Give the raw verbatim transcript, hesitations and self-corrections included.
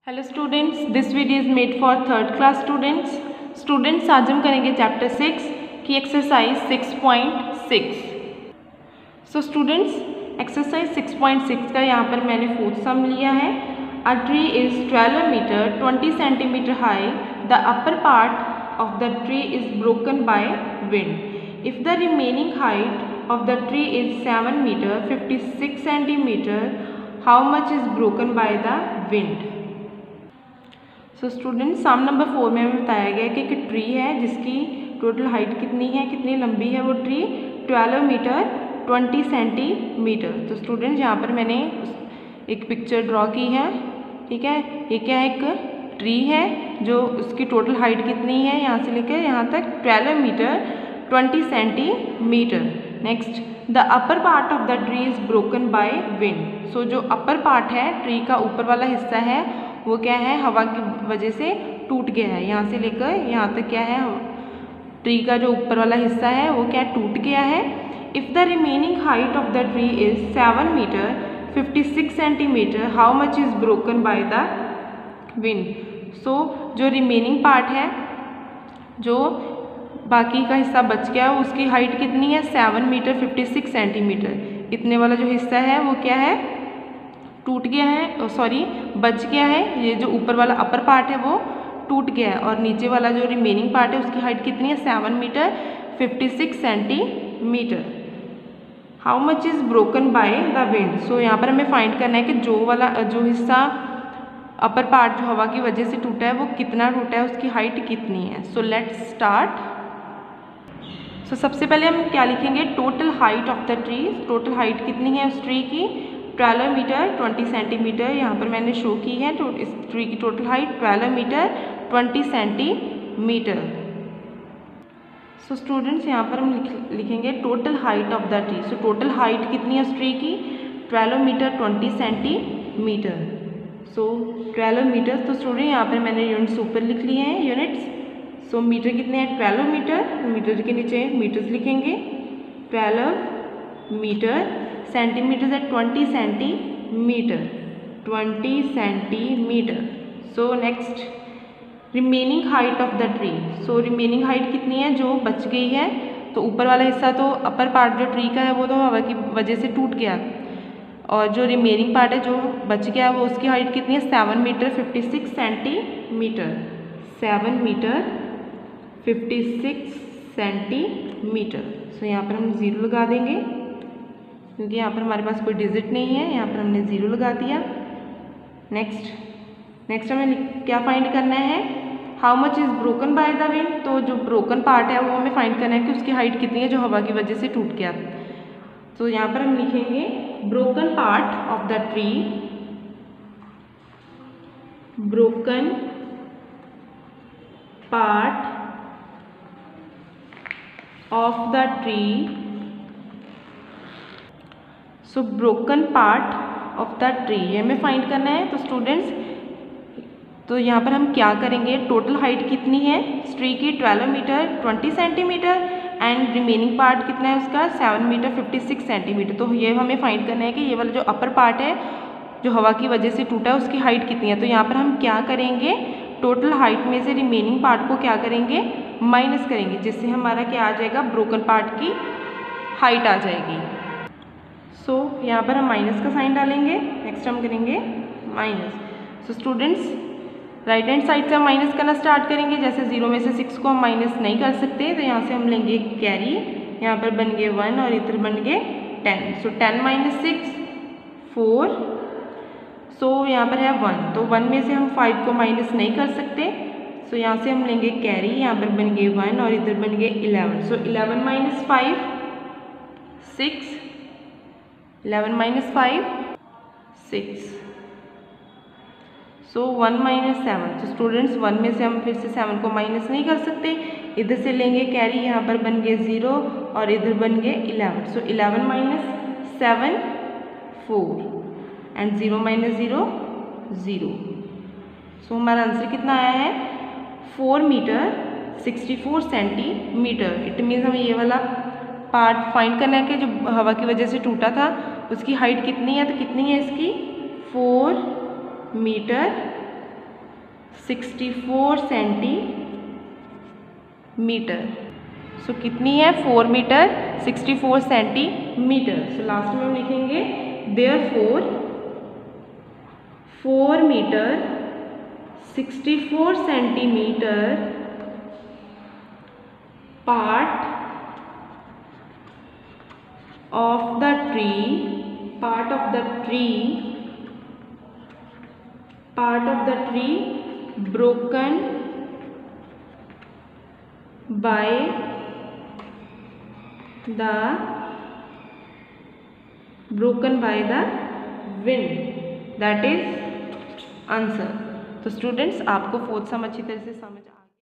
Hello students, this video is made for third class students. Students आज हम करेंगे chapter six की exercise six point six. So students, exercise six point six का यहाँ पर मैंने फोर्थ सम लिया है। A tree is twelve metre twenty centimetre high, the upper part of the tree is broken by wind. If the remaining height of the tree is seven metre fifty six centimetre, how much is broken by the wind. So student, sum number four में हमें बताया गया कि एक tree है जिसकी total height कितनी है, कितनी लंबी है वो tree, twelve metre twenty centimetre. तो स्टूडेंट यहाँ पर मैंने एक पिक्चर ड्रॉ की है, ठीक है। ये क्या है, एक ट्री है जो उसकी टोटल हाइट कितनी है, यहाँ से लेकर यहाँ तक twelve metre twenty centimetre. Next, the upper part of the tree is broken by wind. So जो अपर पार्ट है, ट्री का ऊपर वाला हिस्सा है, वो क्या है, हवा की वजह से टूट गया है। यहाँ से लेकर यहाँ तक क्या है, ट्री का जो ऊपर वाला हिस्सा है वो क्या टूट गया है। If the remaining height of the tree is seven metre fifty six centimetre, how much is broken by the wind. So जो रिमेनिंग पार्ट है, जो बाकी का हिस्सा बच गया, उसकी हाइट कितनी है, seven metre fifty six centimetre. इतने वाला जो हिस्सा है वो क्या है, टूट गया है, सॉरी बच गया है। ये जो ऊपर वाला अपर पार्ट है वो टूट गया है, और नीचे वाला जो रिमेनिंग पार्ट है उसकी हाइट कितनी है, seven metre fifty six centimetre. How much is broken by the wind. So यहाँ पर हमें फाइंड करना है कि जो वाला जो हिस्सा अपर पार्ट जो हवा की वजह से टूटा है वो कितना टूटा है, उसकी हाइट कितनी है। So let's start. सो सबसे पहले हम क्या लिखेंगे, total height of the tree. Total height कितनी है उस ट्री की, ट्वेल्व मीटर ट्वेंटी सेंटीमीटर। यहाँ पर मैंने शो की है, तो इस ट्री की total height twelve metre twenty centimetre. So students, यहाँ पर हम लिख लिखेंगे total height of the tree. So total height कितनी है उस ट्री की, twelve metre twenty centimetre. So twelve metre, तो स्टूडेंट यहाँ पर मैंने यूनिट्स ऊपर लिख लिए हैं, यूनिट्स। सो मीटर कितने हैं, ट्वेल्व मीटर, मीटर के नीचे मीटर्स लिखेंगे, ट्वेल्व मीटर। सेंटीमीटर है twenty centimetre, twenty centimetre. So next, remaining height of the tree. So remaining height कितनी है, जो बच गई है। तो ऊपर वाला हिस्सा, तो अपर पार्ट जो ट्री का है वो तो हवा की वजह से टूट गया, और जो रिमेनिंग पार्ट है जो बच गया वो उसकी हाइट कितनी है, seven metre fifty six centimetre, seven metre fifty six centimetre. So यहाँ पर हम ज़ीरो लगा देंगे क्योंकि यहाँ पर हमारे पास कोई डिजिट नहीं है, यहाँ पर हमने ज़ीरो लगा दिया। नेक्स्ट नेक्स्ट हमें क्या फाइंड करना है, how much is broken by the wind. तो जो ब्रोकन पार्ट है वो हमें फाइंड करना है कि उसकी हाइट कितनी है जो हवा की वजह से टूट गया। तो यहाँ पर हम लिखेंगे broken part of the tree, broken part of the tree. So broken part of the tree ये हमें फाइंड करना है। तो स्टूडेंट्स, तो यहाँ पर हम क्या करेंगे, टोटल हाइट कितनी है ट्री की, twelve metre twenty centimetre, and remaining part कितना है उसका, seven metre fifty six centimetre. तो ये हमें फाइंड करना है कि ये वाला जो अपर पार्ट है जो हवा की वजह से टूटा है उसकी हाइट कितनी है। तो यहाँ पर हम क्या करेंगे, टोटल हाइट में से रिमेनिंग पार्ट को क्या करेंगे, माइनस करेंगे, जिससे हमारा क्या आ जाएगा, ब्रोकन पार्ट की हाइट आ जाएगी। सो so, यहाँ पर हम माइनस का साइन डालेंगे। नेक्स्ट हम करेंगे minus. So students, right hand side से हम माइनस करना स्टार्ट करेंगे। जैसे जीरो में से सिक्स को हम माइनस नहीं कर सकते, तो यहाँ से हम लेंगे कैरी, यहाँ पर बन गए वन और इधर बन गए ten. So ten minus six four. So यहाँ पर है वन, तो वन में से हम फाइव को माइनस नहीं कर सकते, सो so, यहाँ से हम लेंगे कैरी, यहाँ पर बन गए वन और इधर बन गए eleven. So eleven minus five six, eleven minus five six. So one minus seven. तो स्टूडेंट्स, वन में से हम फिर से सेवन को माइनस नहीं कर सकते, इधर से लेंगे कैरी, यहाँ पर बन गए ज़ीरो और इधर बन गए eleven. So eleven minus seven four, and zero minus zero zero. So हमारा आंसर कितना आया है, four metre sixty four centimetre. It means हमें ये वाला पार्ट फाइंड करना है कि जो हवा की वजह से टूटा था उसकी हाइट कितनी है। तो कितनी है इसकी, four metre sixty four centimetre. So कितनी है? Four metre sixty four centimetre. So last में हम लिखेंगे therefore four metre sixty four centimetre part of the tree part of the tree part of the tree broken by the broken by the wind, that is answer. तो students आपको fourth sum अच्छी तरह से समझ आ